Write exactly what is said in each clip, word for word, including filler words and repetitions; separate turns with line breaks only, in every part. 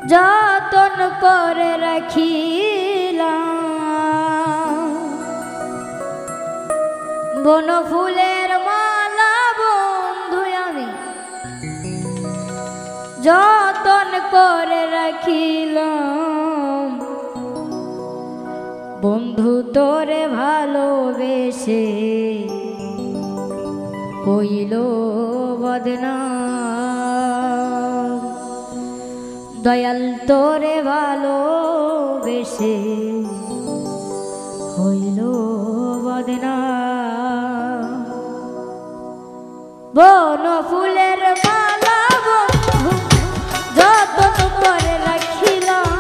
যতন করে রাখিলাম বন ফুলের মালা বন্ধু আমি যতন করে রাখিলাম বন্ধু তোরে ভালোবেসে হইল বদনাম দয়াল তোরে ভালোবেসে হইল বদনাম বন ফুলের মালা বন্ধু যতন করে রাখিলাম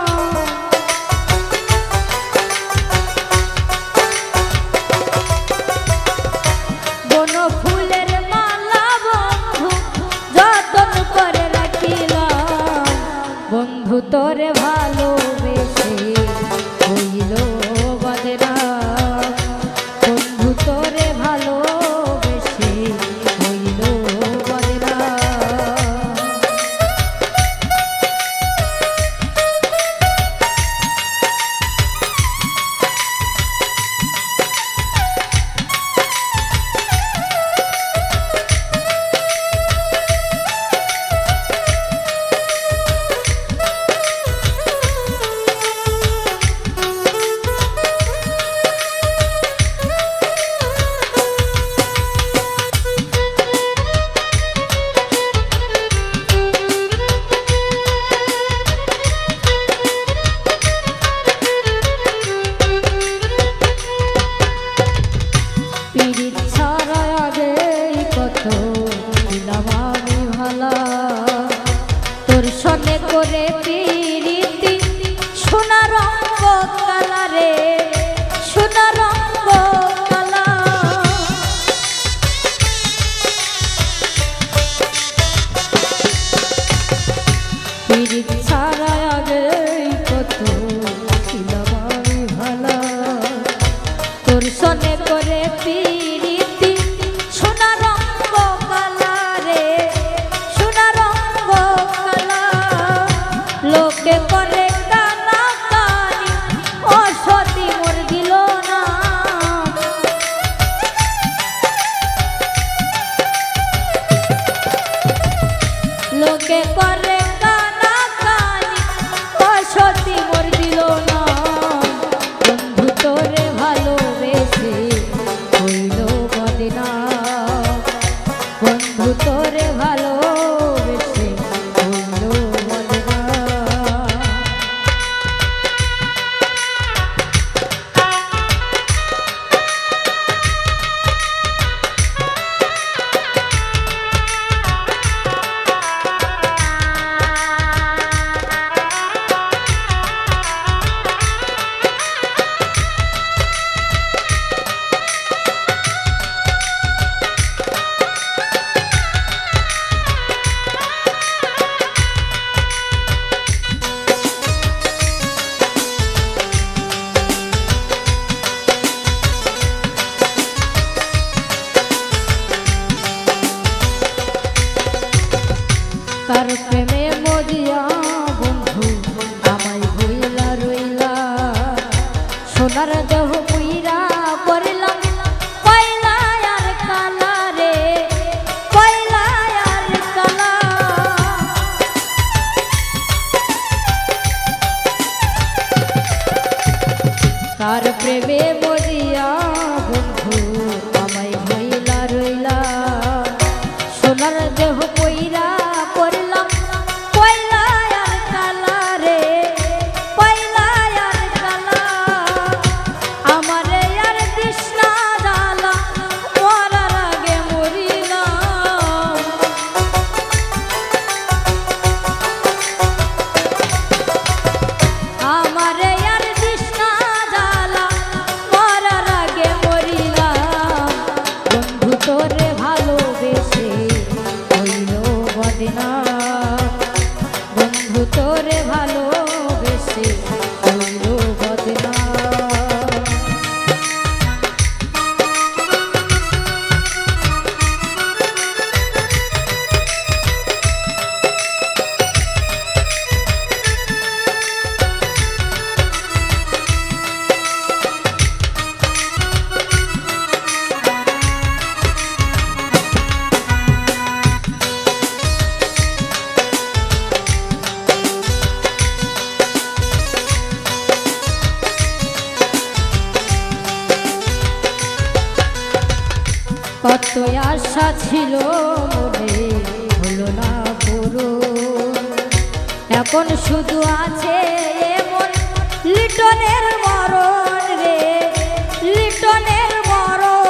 বন ফুলের মালা বন্ধু যতন করে রাখিলাম বন্ধু তোরে ভালোবেসে হইল বদনাম বন্ধু তোরে ভালোবেসে হইল বদনাম তোর সনে করে পিরিতি সোনা রঙ্গ কালা রে সোনা রঙ্গ কালা পিরিত ছাড়া আগে কত ছিলাম আমি ভালা তোর সনে করে পিরিতি সোনা রঙ্গ কালা রে সোনা রঙ্গ কালা লোকে করে কানা কানি অসতি মোর দিল না লোকে করে কানা কানি অসতি মোর দিল না বন্ধু তোরে ভালোবেসে হইল বদনাম বন্ধু তোরে ভালোবেসে হইল বদনাম আশা ছিল মনে হলো না পুরো, এখন শুধু আছে এমন লিটনের মরণ রে, লিটনের মরণ।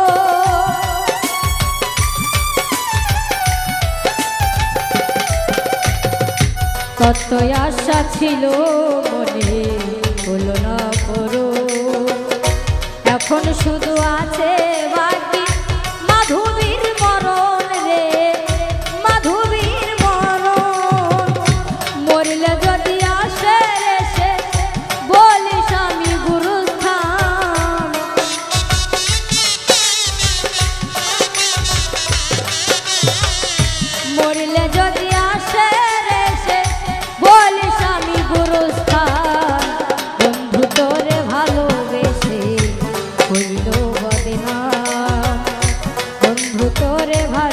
কত আশা ছিল মনে হলো না পুরো, এখন শুধু আছে বাকি মাধবীর মরণ রে, মাধবীর মরণ। মরলে যদি আসে এসে বলিস আমি গুরুস্থান, মরলে যদি আসে এসে বলিস আমি গুরুস্থান। বন্ধু তোরে ভালোবেসে হইল বদনাম, বন্ধু তোরে ভালো